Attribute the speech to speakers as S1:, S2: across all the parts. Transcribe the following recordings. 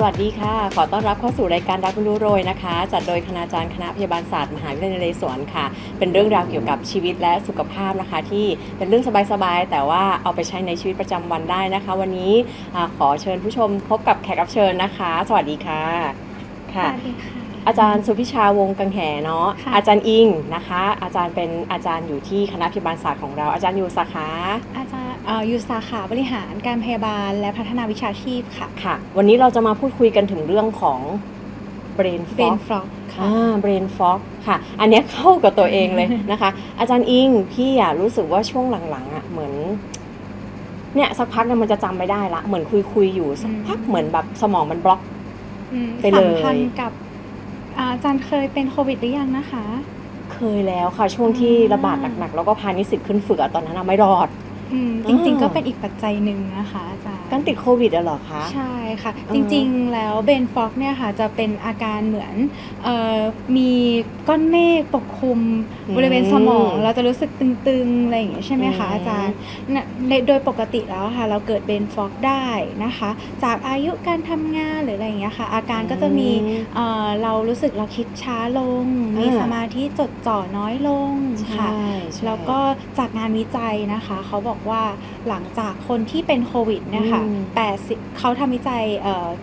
S1: วัสดีค่ะขอต้อนรับเข้าสู่รายการรักรู้โรยนะคะจัดโดยคณาจารย์คณะพยาบาลศาสตร์มหาวิทยาลัยนเรศวรค่ะเป็นเรื่องราวเกี่ยวกับชีวิตและสุขภาพนะคะที่เป็นเรื่องสบายๆแต่ว่าเอาไปใช้ในชีวิตประจำวันได้นะคะวันนี้ขอเชิญผู้ชมพบกับแขกรับเชิญนะคะสวัสดีค่ะ
S2: ค่ะสวัสดีค่ะ
S1: อาจารย์สุพิชาวงศ์กังแหเนาะอาจารย์อิงนะคะอาจารย์เป็นอาจารย์อยู่ที่คณะพยาบาลศาสตร์ของเราอาจารย์อยู่สาขา
S2: อาจารย์อยู่สาขาบริหารการพยาบาลและพัฒนาวิชาชีพค่ะ
S1: ค่ะวันนี้เราจะมาพูดคุยกันถึงเรื่องของ brain
S2: fog
S1: ค่ะbrain fog ค่ะอันนี้เข้ากับตัวเองเลยนะคะอาจารย์อิงพี่รู้สึกว่าช่วงหลังๆเหมือนเนี่ยสักพักมันจะจำไม่ได้ละเหมือนคุยอยู่สักพักเหมือนแบบสมองมันบล็อกไปเลย
S2: สัมพันธ์กับอาจารย์เคยเป็นโควิดหรือยังนะคะ
S1: เคยแล้วค่ะช่วงที่ระบาดหนักๆแล้วก็พานิสิตขึ้นฝึกตอนนั้นไม่รอด
S2: จริงๆก็เป็นอีกปัจจัยหนึ่งนะคะอาจารย์
S1: การติดโควิดเหรอคะ
S2: ใช่ค่ะจริงๆแล้วเบนฟ็อกเนี่ยค่ะจะเป็นอาการเหมือนมีก้อนเมฆปกคลุมบริเวณสมองเราจะรู้สึกตึงๆอะไรอย่างเงี้ยใช่ไหมคะอาจารย์โดยปกติแล้วค่ะเราเกิดเบนฟ็อกได้นะคะจากอายุการทำงานหรืออะไรอย่างเงี้ยค่ะอาการก็จะมีเรารู้สึกเราคิดช้าลงมีสมาธิจดจ่อน้อยลงค่ะแล้วก็จากงานวิจัยนะคะเขาบอกว่าหลังจากคนที่เป็นโควิดเนี่ยค่ะ80เขาทำวิจัย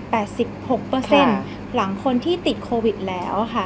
S2: 86%หลังคนที่ติดโควิดแล้วค่ะ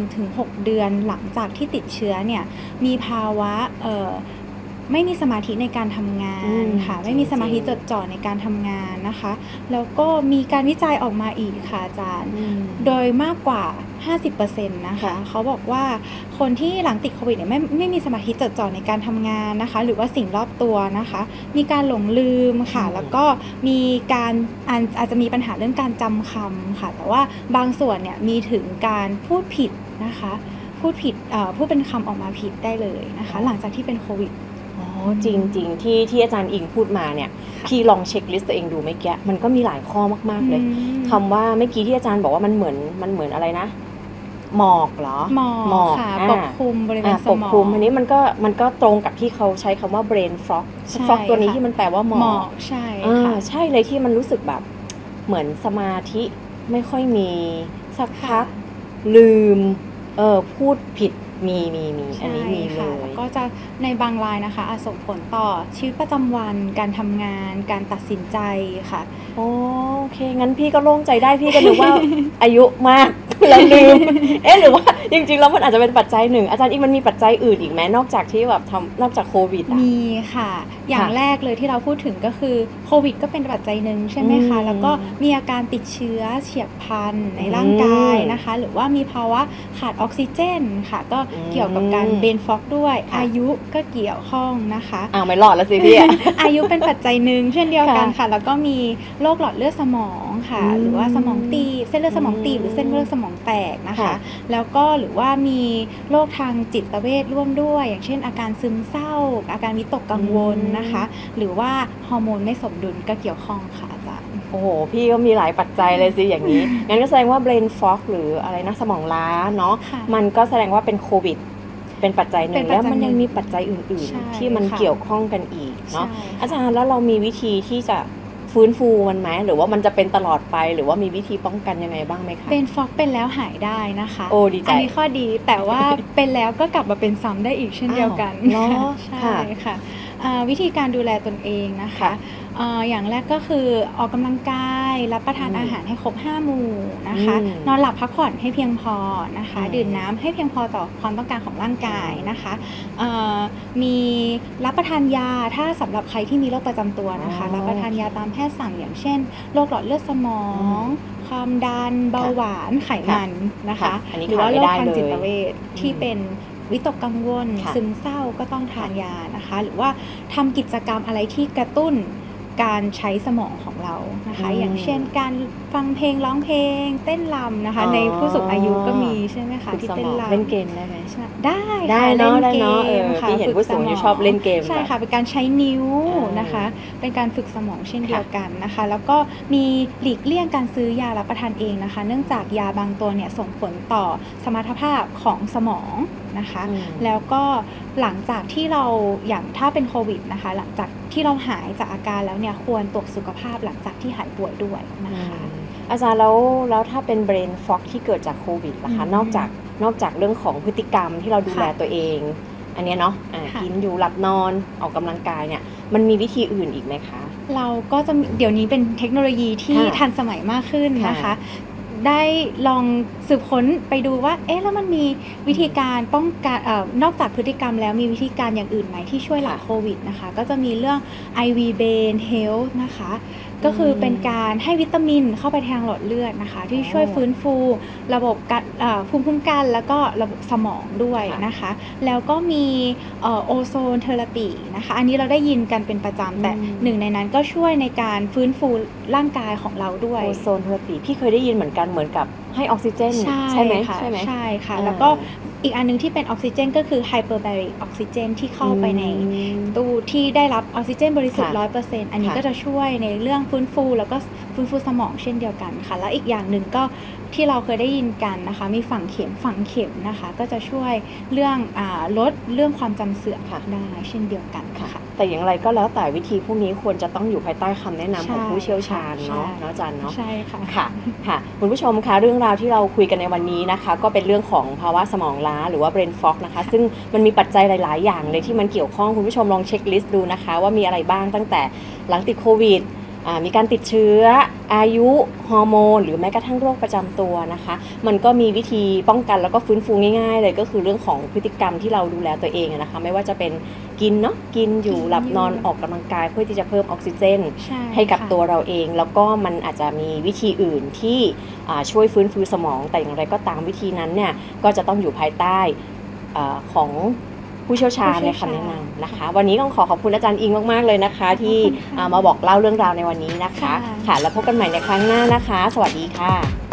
S2: 1-6 เดือนหลังจากที่ติดเชื้อเนี่ยมีภาวะไม่มีสมาธิในการทำงานค่ะไม่มีสมาธิจดจ่อในการทำงานนะคะแล้วก็มีการวิจัยออกมาอีกค่ะอาจารย์โดยมากกว่า 50% นะคะเขาบอกว่าคนที่หลังติดโควิดเนี่ยไม่มีสมาธิจดจ่อในการทำงานนะคะหรือว่าสิ่งรอบตัวนะคะมีการหลงลืมค่ะแล้วก็มีการอาจจะมีปัญหาเรื่องการจำคำค่ะแต่ว่าบางส่วนเนี่ยมีถึงการพูดผิดนะคะพูดเป็นคำออกมาผิดได้เลยนะคะหลังจากที่เป็นโควิด
S1: จริงๆที่อาจารย์อิงพูดมาเนี่ยพี่ลองเช็คลิสต์ตัวเองดูไม่แกะมันก็มีหลายข้อมากๆเลยคำว่าเมื่อกี้ที่อาจารย์บอกว่ามันเหมือนอะไรนะหมอกเหรอ
S2: หมอกค่ะปกคลุมบริเวณสมอง
S1: ปกคลุมอันนี้มันก็ตรงกับที่เขาใช้คำว่า brain fog ตัวนี้ที่มันแปลว่าหมอก
S2: ใช่ค่ะ
S1: ใช่เลยที่มันรู้สึกแบบเหมือนสมาธิไม่ค่อยมีสักพักลืมพูดผิดมีอันนี้มีเลย
S2: แล้วก็จะในบางรายนะคะอาจส่งผลต่อชีวิตประจำวันการทำงานการตัดสินใจค่ะ
S1: โอเคงั้นพี่ก็โล่งใจได้พี่ก็นึกว่า อายุมากแล้วลืมหรือว่าจริงๆแล้วมันอาจจะเป็นปัจจัยหนึ่งอาจารย์อีกมันมีปัจจัยอื่นอีกไหมนอกจากที่แบบนอกจากโควิด
S2: มีค่ะอย่างแรกเลยที่เราพูดถึงก็คือโควิดก็เป็นปัจจัยหนึ่งใช่ไหมคะแล้วก็มีอาการติดเชื้อเฉียบพลันในร่างกายนะคะหรือว่ามีภาวะขาดออกซิเจนค่ะก็เกี่ยวกับการเบนฟ็อกด้วยอายุก็เกี่ยวข้องนะคะ
S1: ไม่หลอดแล้วสิพี่
S2: อายุเป็นปัจจัยหนึ่งเช่นเดียวกันค่ะแล้วก็มีโรคหลอดเลือดสมองค่ะหรือว่าสมองตีบเส้นเลือดสมองตีบหรือเส้นเลือดสมองแตกนะคะแล้วก็หรือว่ามีโรคทางจิตเวชร่วมด้วยอย่างเช่นอาการซึมเศร้าอาการวิตกกังวลนะคะหรือว่าฮอร์โมนไม่สมดุลก็เกี่ยวข้องค่ะอาจารย์
S1: โอ้โหพี่ก็มีหลายปัจจัยเลยสิอย่างนี้ งั้นก็แสดงว่า brain fog หรืออะไรนะสมองล้าเนาะมันก็แสดงว่าเป็นโควิดเป็นปัจจัยหนึ่งแล้วมันยังมีปัจจัยอื่นๆที่มันเกี่ยวข้องกันอีกเนาะอาจารย์แล้วเรามีวิธีที่จะฟื้นฟูมันไหมหรือว่ามันจะเป็นตลอดไปหรือว่ามีวิธีป้องกันยังไงบ้างไหมคะ
S2: เป็นฟอกเป็นแล้วหายได้นะคะ
S1: โอ้ดีใจ
S2: อันนี้ข้อดีแต่ว่าเป็นแล้วก็กลับมาเป็นซ้ำได้อีกเช่นเดียวกัน
S1: เนาะ
S2: ใช่ค่ะวิธีการดูแลตนเองนะคะอย่างแรกก็คือออกกำลังกายรับประทานอาหารให้ครบ5 หมู่นะคะนอนหลับพักผ่อนให้เพียงพอนะคะดื่มน้ำให้เพียงพอต่อความต้องการของร่างกายนะคะมีรับประทานยาถ้าสำหรับใครที่มีโรคประจำตัวนะคะรับประทานยาตามแพทย์สั่งอย่างเช่นโรคหลอดเลือดสมองความดันเบาหวานไขมันนะคะหรือว่าโรคทางจิตเวชที่เป็นวิตกกังวลซึมเศร้าก็ต้องทานยานะคะหรือว่าทำกิจกรรมอะไรที่กระตุ้นการใช้สมองของเรานะคะอย่างเช่นการฟังเพลงร้องเพลงเต้นรำนะคะในผู้สูงอายุก็มีใช่ไหมคะที่เต้นรำ
S1: เล่นเกมได้ไหม
S2: ได้
S1: เล่น
S2: เกม
S1: ค่ะเห็นผู้สูงอายุชอบเล่นเกม
S2: ใช่ค่ะเป็นการใช้นิ้วนะคะเป็นการฝึกสมองเช่นเดียวกันนะคะแล้วก็มีหลีกเลี่ยงการซื้อยารับประทานเองนะคะเนื่องจากยาบางตัวเนี่ยส่งผลต่อสมรรถภาพของสมองนะคะแล้วก็หลังจากที่เราอย่างถ้าเป็นโควิดนะคะหลังจากที่เราหายจากอาการแล้วเนี่ยควรตรวจสุขภาพหลังจากที่หายป่วยด้วยนะคะ
S1: อาจารย์แล้วถ้าเป็น brain fog ที่เกิดจากโควิดล่ะคะนอกจากเรื่องของพฤติกรรมที่เราดูแลตัวเองอันนี้เนาะกินอยู่หลับนอนออกกำลังกายเนี่ยมันมีวิธีอื่นอีกไหมคะ
S2: เราก็จะเดี๋ยวนี้เป็นเทคโนโลยีที่ทันสมัยมากขึ้นนะคะได้ลองสืบค้นไปดูว่าแล้วมันมีวิธีการป้องกันนอกจากพฤติกรรมแล้วมีวิธีการอย่างอื่นไหมที่ช่วยหลังโควิดนะคะก็จะมีเรื่อง IV Brain Health นะคะก็คือเป็นการให้วิตามินเข้าไปทางหลอดเลือดนะคะที่ช่วยฟื้นฟูระบบภูมิคุ้มกันแล้วก็ระบบสมองด้วยนะคะแล้วก็มีโอโซนเทอราปีนะคะอันนี้เราได้ยินกันเป็นประจำแต่หนึ่งในนั้นก็ช่วยในการฟื้นฟูร่างกายของเราด้วย
S1: โอโซนเทอราปีพี่เคยได้ยินเหมือนกันเหมือนกับให้ออกซิเจนใช่ไหม
S2: ใช่ค่ะแล้วก็อีกอันนึงที่เป็นออกซิเจนก็คือไฮเปอร์บาริกออกซิเจนที่เข้าไปในตู้ที่ได้รับออกซิเจนบริสุทธิ์ 100% อันนี้ก็จะช่วยในเรื่องฟื้นฟูแล้วก็ฟื้นฟูสมองเช่นเดียวกันค่ะแล้วอีกอย่างหนึ่งก็ที่เราเคยได้ยินกันนะคะมีฝังเข็มนะคะก็จะช่วยเรื่องลดเรื่องความจำเสื่อมได้เช่นเดียวกันค่ะ
S1: แต่อย่างไรก็แล้วแต่วิธีพวกนี้ควรจะต้องอยู่ภายใต้คำแนะนำของผู้เชี่ยวชาญเนาะอาจารย์เนาะ
S2: ใช่ค่ะ
S1: ค่ะคุณผู้ชมคะเรื่องราวที่เราคุยกันในวันนี้นะคะก็เป็นเรื่องของภาวะสมองล้าหรือว่า brain fog นะคะซึ่งมันมีปัจจัยหลายๆอย่างเลยที่มันเกี่ยวข้องคุณผู้ชมลองเช็คลิสต์ดูนะคะว่ามีอะไรบ้างตั้งแต่หลังติดโควิดมีการติดเชื้ออายุฮอร์โมนหรือแม้กระทั่งโรคประจำตัวนะคะมันก็มีวิธีป้องกันแล้วก็ฟื้นฟูง่ายๆเลยก็คือเรื่องของพฤติกรรมที่เราดูแลตัวเองนะคะไม่ว่าจะเป็นกินอยู่หลับนอนออกกำลังกายเพื่อที่จะเพิ่มออกซิเจนให้กับตัวเราเองแล้วก็มันอาจจะมีวิธีอื่นที่ช่วยฟื้นฟูสมองแต่อย่างไรก็ตามวิธีนั้นเนี่ยก็จะต้องอยู่ภายใต้ของผู้เชี่ยวชาญในคำแนะนำนะคะวันนี้ต้องขอบคุณอาจารย์อิงมากๆเลยนะคะที่มาบอกเล่าเรื่องราวในวันนี้นะคะค่ะแล้วพบกันใหม่ในครั้งหน้านะคะสวัสดีค่ะ